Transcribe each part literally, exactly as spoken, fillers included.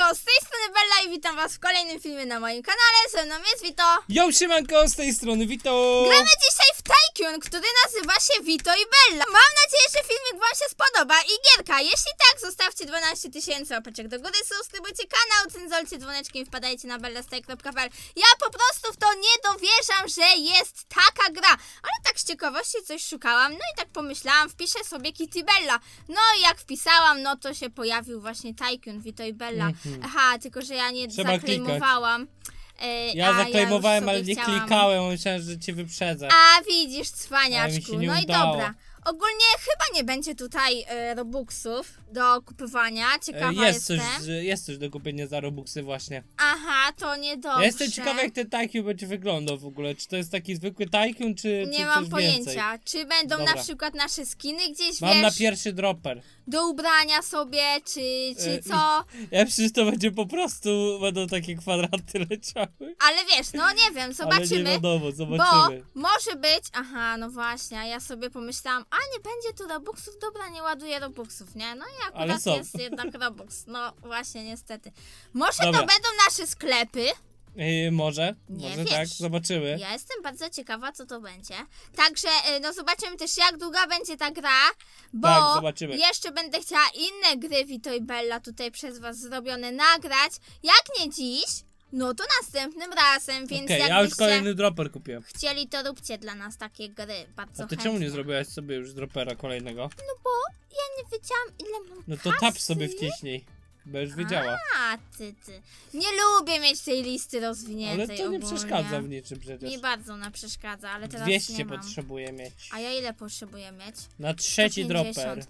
siemanko, z tej strony Bella i witam was w kolejnym filmie na moim kanale. Ze mną jest Vito. Yo, siemanko, z tej strony Vito. Gramy dzisiaj w Tycoon, który nazywa się Vito i Bella. Mam nadzieję, że filmik wam się spodoba i gierka. Jeśli tak, zostawcie dwanaście tysięcy łapeczek do góry, subskrybujcie kanał, cyndolcie dzwoneczkiem i wpadajcie na bellastay kropka p l. Ja po prostu w to nie dowierzam, że jest taka gra. Ale tak z ciekawości coś szukałam, no i tak pomyślałam, wpiszę sobie Kitty Bella. No i jak wpisałam, no to się pojawił właśnie Tycoon, Vito i Bella. Mm-hmm. Aha, tylko że ja nie Trzeba zaklejmowałam. E, ja zaklejmowałem, ja ale nie chciałam. klikałem, myślałem, że cię wyprzedzę. A widzisz, cwaniaczku. No i udało. dobra. Ogólnie chyba nie będzie tutaj e, robuxów do kupowania. Ciekawa e, jest jestem. Coś, jest coś do kupienia za robuxy właśnie. Aha, to niedobrze. Ja jestem ciekawy, jak ten Tycoon będzie wyglądał w ogóle. Czy to jest taki zwykły Tycoon, czy, Nie czy mam coś pojęcia. więcej? Czy będą Dobra. na przykład nasze skiny gdzieś, Mam wiesz, na pierwszy dropper. do ubrania sobie, czy, czy E, co? Ja przecież to będzie po prostu, będą takie kwadraty leciały. Ale wiesz, no nie wiem, zobaczymy. Ale nie wiadomo, zobaczymy. Bo może być, aha, no właśnie, a ja sobie pomyślałam, a nie będzie tu robuxów, dobra, nie ładuję robuxów, nie? No i Ale akurat są. jest jednak robux, no właśnie, niestety. Może Dobra. to będą nasze sklepy? Yy, może, Nie może wiesz. tak, zobaczymy. Ja jestem bardzo ciekawa, co to będzie. Także, y, no zobaczymy też, jak długa będzie ta gra, bo Tak, zobaczymy. jeszcze będę chciała inne gry Vito i Bella tutaj przez was zrobione nagrać. Jak nie dziś, no to następnym razem, więc Okej, okay, ja już jakbyście kolejny dropper kupiłem. chcieli, to róbcie dla nas takie gry, bardzo A ty chętnie. czemu nie zrobiłaś sobie już dropera kolejnego? No bo ja nie wiedziałam, ile mam No to kasy. tap sobie wcześniej, bo już wiedziała. A, ty, ty. Nie lubię mieć tej listy rozwiniętej Ale to nie ogólnie. przeszkadza w niczym przecież. Mi bardzo ona przeszkadza, ale teraz dwieście nie mam. potrzebuję mieć. A ja ile potrzebuję mieć? Na trzeci sto dropper. pięćdziesiąt.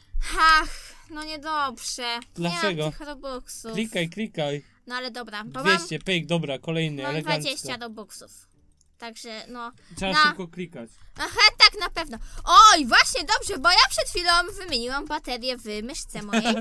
Ach, no niedobrze. Dlaczego? Nie mam tych robuxów. Klikaj, klikaj. No ale dobra, bo dwieście, pyk, dobra, kolejny, mam, mam elegancko. dwadzieścia robuxów. Także no. Trzeba na... szybko klikać. Aha, tak na pewno. Oj, właśnie dobrze, bo ja przed chwilą wymieniłam baterię w myszce mojej.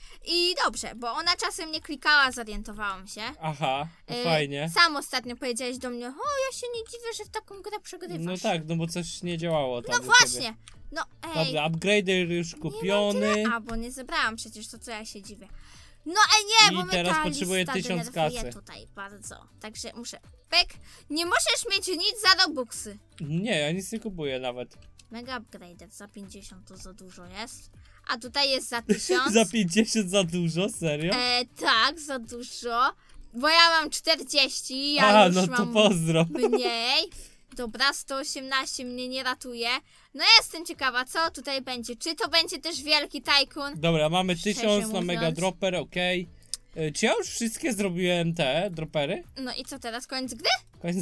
I dobrze, bo ona czasem nie klikała, zorientowałam się. Aha, to Yy, fajnie. Sam ostatnio powiedziałeś do mnie, o ja się nie dziwię, że w taką grę przegrywasz. No tak, no bo coś nie działało tam. No u właśnie. ciebie. No ej. Dobra, upgrader już kupiony. Nie mam tyle... A, bo nie zebrałam przecież, to co ja się dziwię. No ej nie, I bo mnie teraz ta potrzebuję lista tysiąc denerwuje kasy. tutaj bardzo. Także muszę... Pek, nie możesz mieć nic za robuxy. Nie, ja nic nie kupuję nawet. Mega upgrader, za pięćdziesiąt to za dużo jest. A tutaj jest za tysiąc. Za pięćdziesiąt za dużo, serio? E, tak, za dużo. Bo ja mam czterdzieści, ja Aha, już no mam to pozdro. mniej. Dobra, sto osiemnaście mnie nie ratuje. No ja jestem ciekawa, co tutaj będzie. Czy to będzie też wielki Tycoon? Dobra, mamy Szczerze tysiąc na mówiąc. mega dropper, okej. Okay. Czy ja już wszystkie zrobiłem te dropery? No i co teraz, koniec gry? Koniec.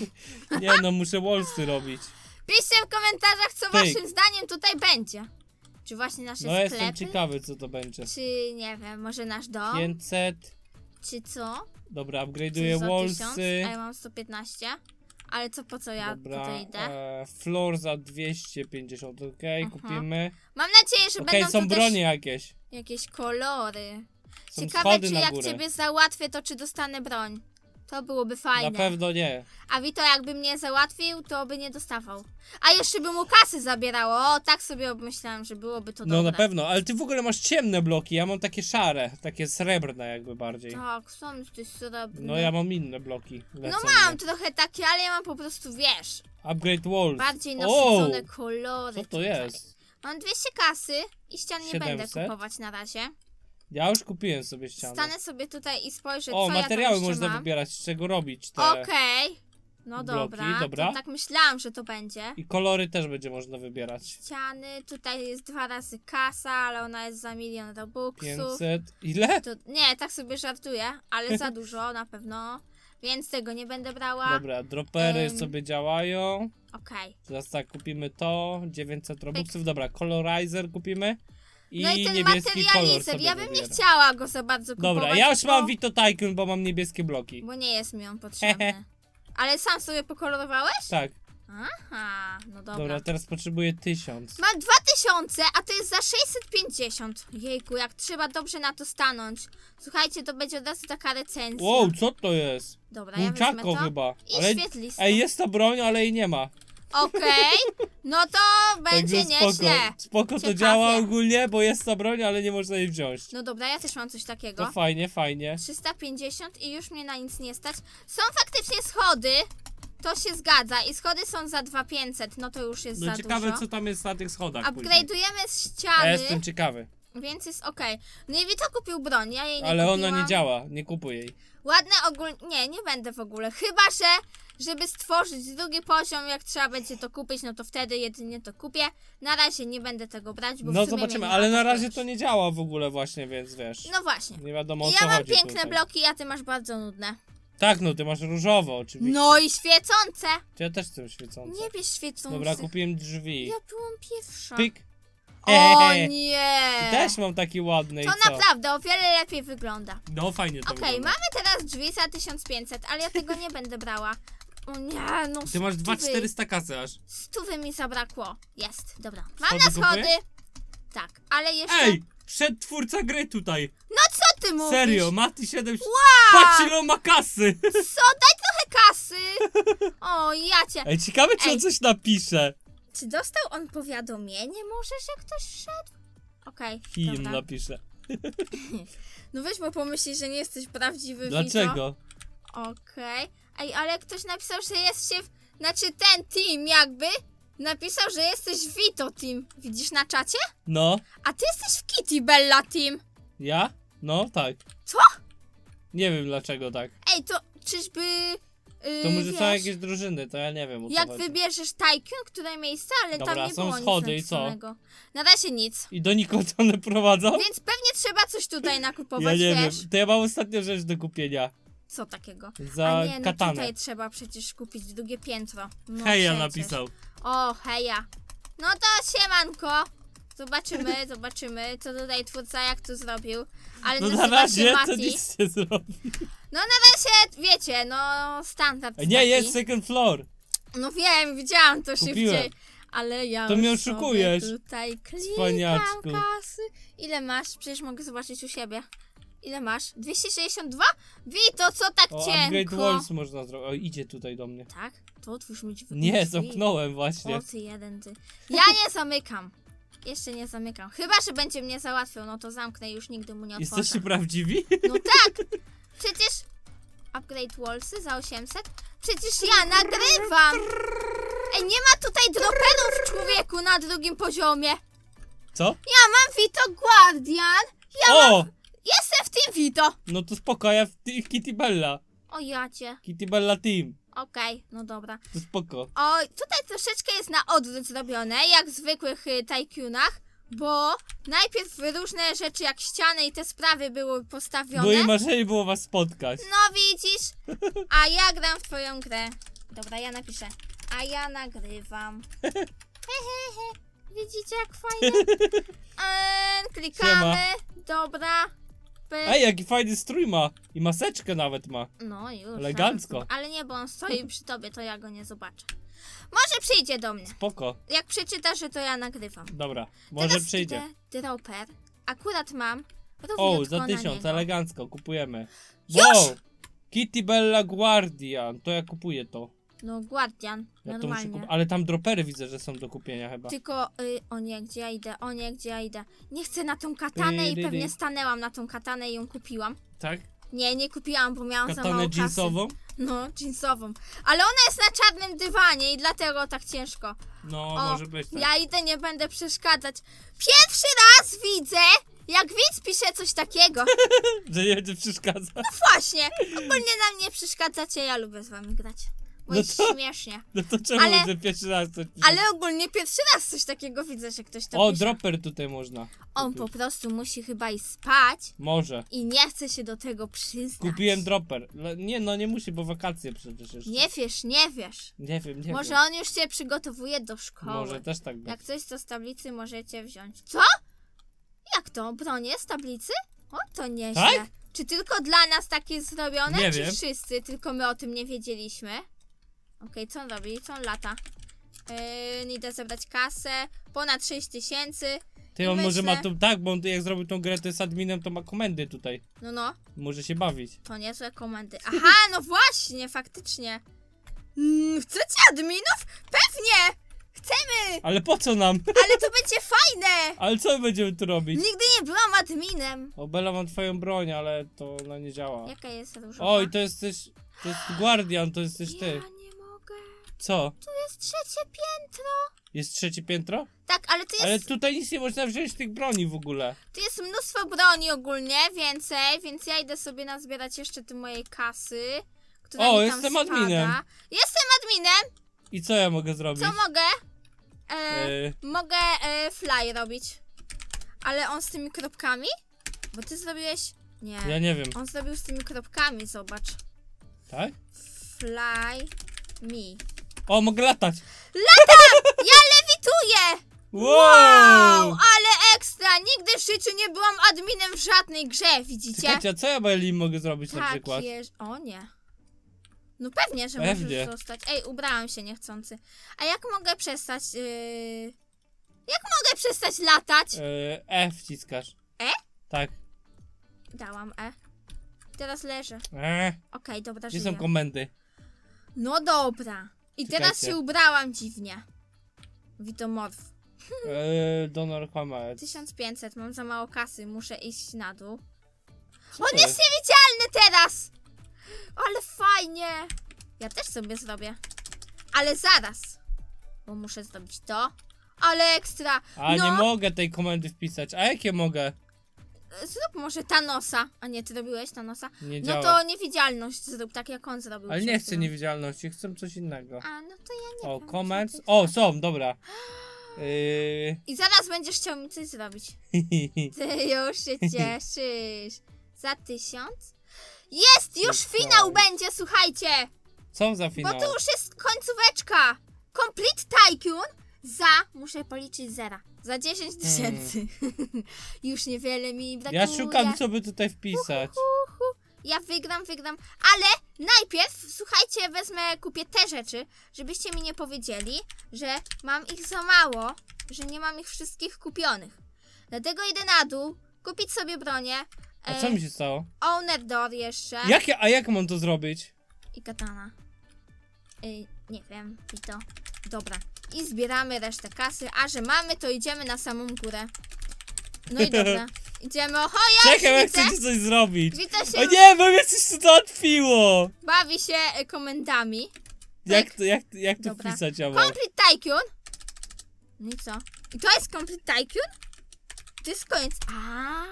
Nie no, muszę wallsy robić. Piszcie w komentarzach, co Pyk. waszym zdaniem tutaj będzie. Czy właśnie nasze No sklepy? jestem ciekawy, co to będzie. Czy, nie wiem, może nasz dom? pięćset. Czy co? Dobra, Czy upgrade'uję za tysiąc? wallsy. A ja mam sto piętnaście. Ale co, po co ja Dobra, tutaj idę? e, floor za dwieście pięćdziesiąt, okej, Aha. kupimy. Mam nadzieję, że Okej, będą są tu bronie też jakieś. jakieś kolory. Są Ciekawe, schody czy na jak górę. ciebie załatwię, to czy dostanę broń. To byłoby fajne. Na pewno nie. A Vito jakby mnie załatwił, to by nie dostawał. A jeszcze by mu kasy zabierało. O, tak sobie myślałem, że byłoby to No dobre. na pewno, ale ty w ogóle masz ciemne bloki, ja mam takie szare, takie srebrne jakby bardziej. Tak, są coś srebrne. No ja mam inne bloki. No lecą mam mnie. trochę takie, ale ja mam po prostu, wiesz, Upgrade walls. bardziej O! nasycone kolory. Co to tutaj. jest? Mam dwieście kasy i ścian nie będę siedemset? kupować na razie. Ja już kupiłem sobie ścianę. Stanę sobie tutaj i spojrzę, O, co materiały ja tam jeszcze można mam. wybierać, z czego robić te. Okej. No bloki, dobra, dobra. To tak myślałam, że to będzie. I kolory też będzie można wybierać. Ściany, tutaj jest dwa razy kasa, ale ona jest za milion robuxów. pięćset. Ile? To, nie, tak sobie żartuję, ale za dużo na pewno, więc tego nie będę brała. Dobra, dropery Em. sobie działają. Okej. Teraz tak, kupimy to. dziewięćset robuxów. Dobra, colorizer kupimy. I No i ten niebieski kolor materializer, sobie ja bym nie wybieram. chciała go za bardzo kupować. Dobra, ja już bo, mam Vito Tycoon, bo mam niebieskie bloki. Bo nie jest mi on potrzebny. Ale sam sobie pokolorowałeś? Tak. Aha, no dobra. Dobra, teraz potrzebuję tysiąc. Mam dwa tysiące, a to jest za sześćset pięćdziesiąt. Jejku, jak trzeba dobrze na to stanąć. Słuchajcie, to będzie od razu taka recenzja. Wow, co to jest? Dobra, ja wezmę Nunchako to. chyba. I Ale... świetlisko. Ej, jest ta broń, ale jej nie ma. Okej, no to będzie Także spoko. nieźle. Spoko to Ciekawie. działa ogólnie, bo jest ta broń, ale nie można jej wziąć. No dobra, ja też mam coś takiego. To fajnie, fajnie. trzysta pięćdziesiąt i już mnie na nic nie stać. Są faktycznie schody, to się zgadza. I schody są za dwa tysiące pięćset, no to już jest No za ciekawe, dużo. co tam jest na tych schodach później. Upgrade'ujemy ściany, Ja jestem ciekawy. więc jest okej. No i Vito kupił broń, ja jej nie Ale kupiłam. ona nie działa, nie kupuj jej. Ładne ogólnie, nie, nie będę w ogóle. Chyba, że żeby stworzyć drugi poziom, jak trzeba będzie to kupić, no to wtedy jedynie to kupię. Na razie nie będę tego brać, bo No w sumie zobaczymy, mnie nie ale na atakujesz. razie to nie działa w ogóle właśnie, więc wiesz. No właśnie. Nie wiadomo o I co ja mam chodzi piękne tutaj. bloki, a ty masz bardzo nudne. Tak, no ty masz różowo oczywiście. No i świecące! To ja też chcę świecące. Nie bierz świecące. Dobra, kupiłem drzwi. Ja byłam pierwsza. Pyk. O Ehehe. nie! I też mam taki ładny i To co? naprawdę o wiele lepiej wygląda. No fajnie to Okej, wygląda. mamy teraz drzwi za tysiąc pięćset, ale ja tego nie będę brała. O nie, no Ty masz dwa stówy. czterysta kasy aż. Stówy mi zabrakło. Jest, dobra. Mam Schody na schody. kupujesz? Tak, ale jeszcze... Ej! Przedtwórca gry tutaj. No co ty mówisz? Serio, Mati siedem. Wow! Patrz ile on ma kasy. Co? Daj trochę kasy! O, ja cię... Ej, ciekawe czy Ej. on coś napisze. Czy dostał on powiadomienie może, że ktoś wszedł? Okej, Him dobra. napisze. No weź, bo pomyśli, że nie jesteś prawdziwy Vito. Dlaczego? Okej. Ej, ale ktoś napisał, że jest się... W... Znaczy ten team jakby napisał, że jesteś Vito Team. Widzisz na czacie? No, A ty jesteś w Kitty Bella Team. ja? No, tak. Co? Nie wiem dlaczego tak. Ej, to czyżby... Yy, To może wiesz, są jakieś drużyny, to ja nie wiem o co jak chodzi. wybierzesz Tycoon, które miejsce, ale Dobra, tam nie są było schody nic i co? napisanego. Na razie nic. I donikąd one prowadzą? Więc pewnie trzeba coś tutaj Ja nakupować, nie wiesz? wiem, to ja mam ostatnią rzecz do kupienia. Co takiego? Za A nie, no katanę. tutaj trzeba przecież kupić drugie piętro. No Heja przecież. napisał. O, heja. No to siemanko. Zobaczymy, zobaczymy, co tutaj twórca jak to zrobił. Ale No na nazywa się razie to Mati. nic nie zrobi. No na razie, wiecie, no standard Nie, taki. jest second floor. No wiem, widziałam to Kupiłem. szybciej. Ale ja To mnie już sobie oszukujesz, tutaj klikam cwaniaczku. kasy. Ile masz? Przecież mogę zobaczyć u siebie. Ile masz? dwieście sześćdziesiąt dwa? Wito, co tak O, cienko? upgrade walls można zrobić. O, idzie tutaj do mnie. Tak? To otwórz mi drzwi. Nie, drzwi. zamknąłem właśnie. O ty jeden ty. Ja nie zamykam. Jeszcze nie zamykam. Chyba, że będzie mnie załatwiał, no to zamknę i już nigdy mu nie otworzę. Jesteście prawdziwi? No tak! Przecież... Upgrade wallsy za osiemset? Przecież ja nagrywam! Ej, nie ma tutaj droperów, człowieku, na drugim poziomie. Co? Ja mam Vito Guardian. Ja mam... O! Jestem w Team Vito. No to spoko, ja w w Kitty Bella. O jacie. Kitty Bella Team. Okej, no dobra. To spoko. O, tutaj troszeczkę jest na odwrót zrobione, jak w zwykłych y, Tycoonach, bo najpierw różne rzeczy jak ściany i te sprawy były postawione. Moje marzenie było was spotkać. No widzisz, a ja gram w twoją grę. Dobra, ja napiszę. A ja nagrywam. Hehehe. Widzicie jak fajnie? Eee, klikamy. Dobra. Pyk. Ej, jaki fajny strój ma. I maseczkę nawet ma. No już. Elegancko. ale- Ale nie, bo on stoi przy tobie, to ja go nie zobaczę. Może przyjdzie do mnie. Spoko. Jak przeczytasz, że to ja nagrywam. Dobra, może Teraz przyjdzie. idę dropper. Akurat mam. O, równiutko za na tysiąc, niego. elegancko, kupujemy. Już? Wow! Kitty Bella Guardian, to ja kupuję to. No, Guardian. Ja to muszę normalnie. kup... Ale tam dropery widzę, że są do kupienia chyba. Tylko, y, o nie, gdzie ja idę, o nie, gdzie ja idę. Nie chcę na tą katanę i Dy, dy, pewnie dy. stanęłam na tą katanę i ją kupiłam. Tak? Nie, nie kupiłam, bo miałam za mało Katanę kasy. jeansową? No, jeansową. Ale ona jest na czarnym dywanie i dlatego tak ciężko. No, O, może być tak. ja idę, nie będę przeszkadzać. Pierwszy raz widzę, jak widz pisze coś takiego. Że nie będzie przeszkadzać. Właśnie, ogólnie na mnie przeszkadzacie, ja lubię z wami grać. Bo No jest to- śmiesznie. No to czemu, Ale- że pierwszy raz coś pisze? Ale ogólnie pierwszy raz coś takiego widzę, że ktoś to O, pisze. dropper tutaj można. On kupić. po prostu musi chyba iść spać Może. i nie chce się do tego przyznać. Kupiłem dropper. Le- Nie, no nie musi, bo wakacje przecież jeszcze. Nie wiesz, nie wiesz. Nie wiem, nie Może wiem. on już się przygotowuje do szkoły. Może też tak być. Jak coś to z tablicy możecie wziąć. Co? Jak to? Bronie z tablicy? O, to nieźle. Tak? Czy tylko dla nas tak jest zrobione? Nie czy wiem. wszyscy? Tylko my o tym nie wiedzieliśmy. Okej, co on robi? Co on lata? Yy, idę zebrać kasę. Ponad sześć tysięcy. Ty, I on może ma myślę- to tak, bo on jak zrobił tą grę, to jest adminem, to ma komendy tutaj. No, no. Może się bawić. To niezłe komendy. Aha, no właśnie, faktycznie. Mm, chcecie adminów? Pewnie! Chcemy! Ale po co nam? Ale to będzie fajne! Ale co będziemy tu robić? Nigdy nie byłam adminem. O, Bella, mam twoją broń, ale to ona nie działa. Jaka jest różowa? Oj, to jesteś... To jest Guardian, to jesteś ty. Ja nie mogę. Co? Tu jest trzecie piętro. Jest trzecie piętro? Tak, ale tu jest, Ale tutaj nic nie można wziąć tych broni w ogóle. tu jest mnóstwo broni ogólnie, więcej, więc ja idę sobie nazbierać jeszcze tu mojej kasy, która O, mi tam jestem spada. adminem. Jestem adminem. I co ja mogę zrobić? Co mogę? E, E, Mogę e, fly robić. Ale on z tymi kropkami? Bo ty zrobiłeś... Nie. ja nie wiem. On zrobił z tymi kropkami, zobacz. Tak? Fly me. O, mogę latać. Ja lewituję! Wow! Wow, ale ekstra! Nigdy w życiu nie byłam adminem w żadnej grze, widzicie? Czekajcie, a co ja Belli mogę zrobić na przykład? Takie... O nie. No pewnie, że Pewnie. możesz zostać. Ej, ubrałam się niechcący. A jak mogę przestać... Yy... Jak mogę przestać latać? E, E wciskasz. E? Tak. Dałam E. Teraz leżę. E, Okej, dobra, gdzie żyję. są komendy? No dobra. I teraz Czekajcie. się ubrałam dziwnie. Witomorf. E, donor comment. tysiąc pięćset, mam za mało kasy, muszę iść na dół. Co On to jest niewidzialny teraz! Ale fajnie! Ja też sobie zrobię. Ale zaraz. Bo muszę zrobić to. Ale ekstra. A no, nie mogę tej komendy wpisać. A jakie mogę? zrób może Thanosa. A nie, ty robiłeś Thanosa? Nie No działa. to niewidzialność zrób, tak jak on zrobił. Ale przed nie chcę chwilą. niewidzialności, chcę coś innego. A, no to ja nie O, wiem. comments. co ty O, chcesz. są, dobra. Yy... I zaraz będziesz chciał mi coś zrobić. Ty już się cieszysz. Za tysiąc? Jest! Już Super. finał będzie, słuchajcie! Co za Bo finał? to już jest końcóweczka. Complete Tycoon za, muszę policzyć zera, za dziesięć tysięcy. Już niewiele mi brakuje. Ja szukam, co by tutaj wpisać. Uhu. Ja wygram, wygram, ale najpierw, słuchajcie, wezmę, kupię te rzeczy, żebyście mi nie powiedzieli, że mam ich za mało, że nie mam ich wszystkich kupionych. Dlatego idę na dół, kupić sobie bronię. A co mi się stało? Owner door jeszcze. Jak ja, a jak mam to zrobić? I katana. Ej, nie wiem, i to. Dobra. I zbieramy resztę kasy, a że mamy, to idziemy na samą górę. No i dobra. Idziemy, oho, ja Czekaj, jak już widzę. chcecie coś zrobić. Wita się, O nie, bo mnie coś tu załatwiło. bawi się e, komendami. Jak to, jak, jak to Dobra. wpisać, Amor? Complete Tycoon. No i co? I to jest Complete Tycoon? To jest koniec. A,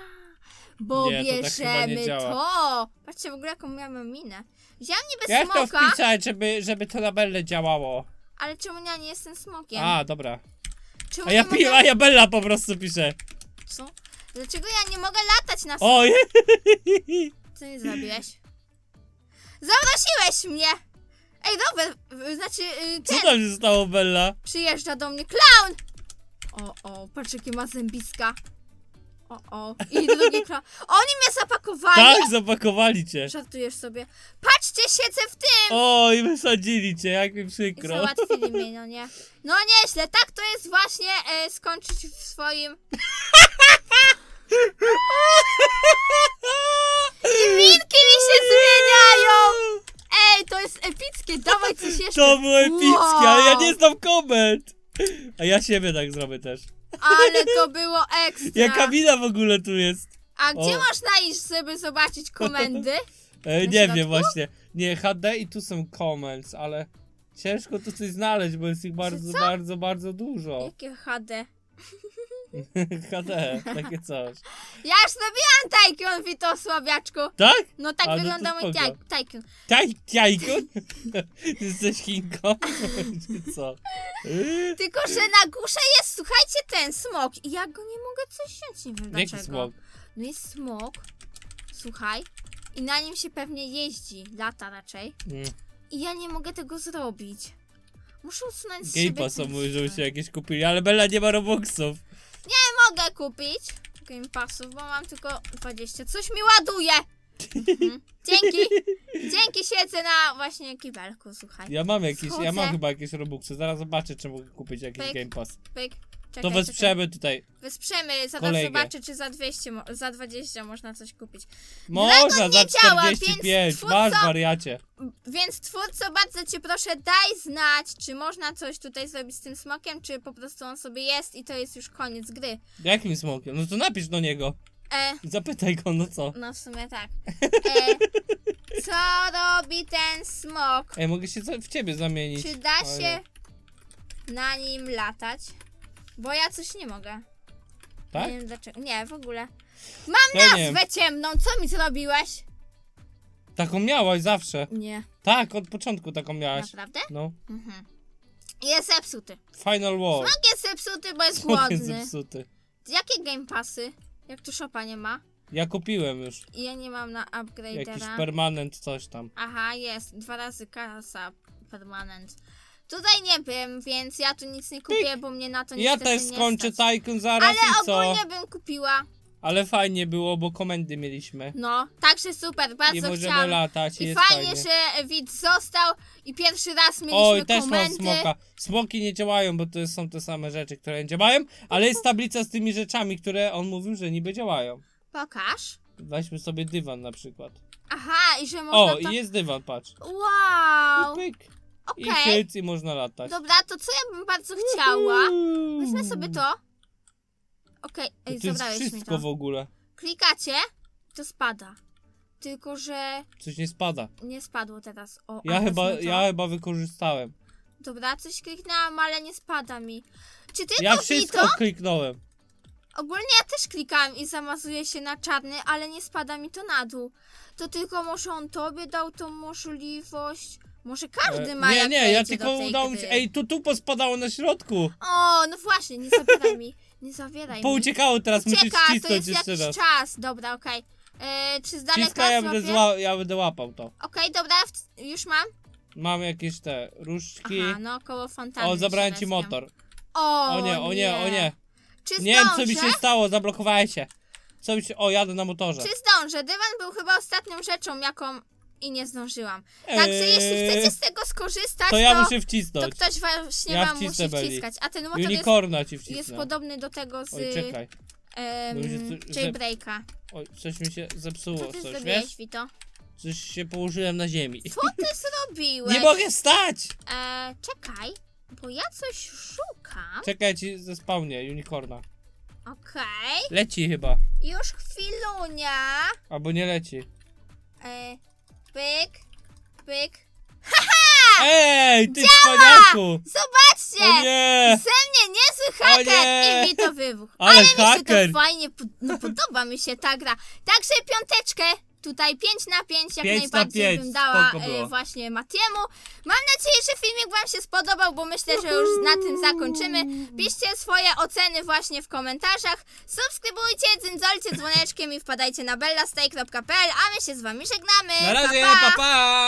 bo Nie, to tak chyba nie bierzemy działa. to. Patrzcie w ogóle, jaką miałam minę. Wziąłem niby Jak to smoka, wpisać, żeby, żeby to na Belle działało? ale czemu ja nie jestem smokiem? A, dobra. Czemu A ja, nie pi- mogę... a ja Bella po prostu piszę. Co? Dlaczego ja nie mogę latać na O, je- Co nie zrobiłeś? Zamrosiłeś mnie! Ej, rower, y, znaczy y, co ten, tam się stało, Bella? przyjeżdża do mnie clown! O, o, patrz jakie ma zębiska. O, o, i drugi clown. Oni mnie zapakowali! Tak, zapakowali cię. Żartujesz sobie. Patrzcie, siedzę w tym! O, i wysadzili cię, jak mi I przykro. załatwili mnie, no nie? No nieźle, tak to jest właśnie e, skończyć w swoim... I minki mi się zmieniają! Ej, to jest epickie, dawaj coś jeszcze. To było epickie, ale ja Wow. nie znam komend. A ja siebie tak zrobię też. Ale to było ekstra. Jaka mina w ogóle tu jest? A gdzie O. można iść, żeby zobaczyć komendy? E, Na nie środku? wiem właśnie. Nie, H D i tu są comments, ale ciężko tu coś znaleźć, bo jest ich bardzo, co? bardzo, bardzo dużo. Jakie H D? H D, takie coś. Ja już zrobiłam Tycoon, Vito, słabiaczku. Tak? No tak A, no to wygląda mój spoko. taj- Tycoon. Taj, Tajkun? Jesteś Chinką? Czy co? Yy? Tylko, że na górze jest, słuchajcie, ten smok. I ja go nie mogę coś wziąć, nie wiem Jaki dlaczego. smok? No jest smok, słuchaj. I na nim się pewnie jeździ, lata raczej. Mm. I ja nie mogę tego zrobić. Muszę usunąć z Game siebie Passa ten mówi, żeby strój. się jakieś kupili, ale Bella nie ma Robuxów. Mogę kupić Game Passów, bo mam tylko dwadzieścia. Coś mi ładuje! Mhm. Dzięki! Dzięki, siedzę na właśnie kibelku, słuchaj. Ja mam jakieś, ja mam Wchodzę. chyba jakieś Robuxy, zaraz zobaczę, czy mogę kupić jakiś Pyk. Game Pass. Pyk. Czekaj, To wesprzemy tutaj. Czekaj. Wesprzemy, zaraz kolegę. zobaczę, czy za dwieście, mo- za dwadzieścia można coś kupić. Można za nie działa, czterdzieści pięć. więc Masz twórco- wariacie. Więc twórco, bardzo cię proszę, daj znać, czy można coś tutaj zrobić z tym smokiem, czy po prostu on sobie jest i to jest już koniec gry. Jakim smokiem? No to napisz do niego. E, I zapytaj go, no co? no w sumie tak. E, co robi ten smok? Ej, mogę się za- w ciebie zamienić. Czy da O się nie. na nim latać? Bo ja coś nie mogę. Tak? Nie wiem dlaczego. Nie, w ogóle. Ja nie wiem. Nazwę ciemną, co mi zrobiłeś? Taką miałaś zawsze. Nie. Tak, od początku taką miałaś. Naprawdę? No. Mhm. Jest zepsuty. Final War. Smok jest zepsuty, bo jest Smok jest głodny. zepsuty. Jakie game passy? Jak tu shopa nie ma? Ja kupiłem już. I ja nie mam na Jakiś upgradera. permanent coś tam. Aha, jest. Dwa razy kasa permanent. Tutaj nie wiem, więc ja tu nic nie kupię, bo mnie na to Ja niestety też nie skończę stać. Tycoon zaraz Ale i co? ogólnie bym kupiła. Ale fajnie było, bo komendy mieliśmy. No, także super, I bardzo możemy chciałam. latać i I jest fajnie, fajnie. że widz został i pierwszy raz mieliśmy Oj, też mam komendy. smoka. Smoki nie działają, bo to są te same rzeczy, które nie działają, ale jest tablica z tymi rzeczami, które on mówił, że niby działają. Pokaż. Weźmy sobie dywan na przykład. Aha, i że można O, to... i jest dywan, patrz. Wow. I pyk. I Okej. hyc i można latać. Dobra, to co ja bym bardzo chciała? Weźmy sobie to. Okej, To ej, to jest zabrałeś mi wszystko to. w ogóle. Klikacie, to spada. Tylko, że Coś nie spada. nie spadło teraz. O, Ja a chyba, wezmę to. ja chyba wykorzystałem. Dobra, coś kliknęłam, ale nie spada mi. Czy tylko Ja mi wszystko to? kliknąłem. Ogólnie ja też klikałam i zamazuje się na czarny, ale nie spada mi to na dół. To tylko może on tobie dał tą możliwość. Może każdy E, ma nie, jak nie, ja wejdzie tylko do tej udało mi gry. się. Ej, tu, tu pospadało na środku. O, no właśnie, nie zabieraj mi. Nie zabieraj mi. Pouciekało teraz, musisz Czeka, to wcisnąć jest jeszcze jakiś raz. czas. Dobra, okej. E, czy z daleka Wciska, ja będę, złapię? zła, ja będę łapał to. Okej, dobra, w- już mam. Mam jakieś te różdżki. Aha, no koło fontanny. O, zabrałem się ci wezmę. motor. O, O nie, o nie, o nie. Czy Nie wiem, co zdążę? mi się stało, zablokowałem się. Co mi się... O, jadę na motorze. Czy zdążę? Dywan był chyba ostatnią rzeczą, jaką i nie zdążyłam. Także jeśli Eee, chcecie z tego skorzystać, To ja to, muszę to wcisnąć. ktoś właśnie Ja wam wcisnę, musi Belly. wciskać. A ten motor jest, Unicorna ci wcisnę. jest podobny do tego z Oj, czekaj. em, Bo mi się tu- że- Jailbreaka. Oj, coś mi się zepsuło, Co ty coś, zrobiłeś, wiesz? Vito? Coś się położyłem na ziemi. Co ty zrobiłeś? Nie mogę stać! E, czekaj, bo ja coś szukam. Czekaj, ci zespałnię unicorna. Okej. Leci chyba. Już chwilunia. Albo nie leci. E, pyk, pyk. Ej, ty cwaniaku! Zobaczcie! O nie! Ze mnie niezły O haker nie! i Vito wybuch. Ale Ale mi się haker! to fajnie, po- no podoba mi się ta gra. Także piąteczkę, tutaj pięć na pięć jak pięć na najbardziej pięć, bym dała spoko było. e, właśnie Matiemu. Mam nadzieję, że filmik wam się spodobał, bo myślę, że już na tym zakończymy. Piszcie swoje oceny właśnie w komentarzach. Subskrybujcie, dzyndzolcie dzwoneczkiem i wpadajcie na bellastay kropka p l, a my się z wami żegnamy. Na razie, pa, pa! pa pa!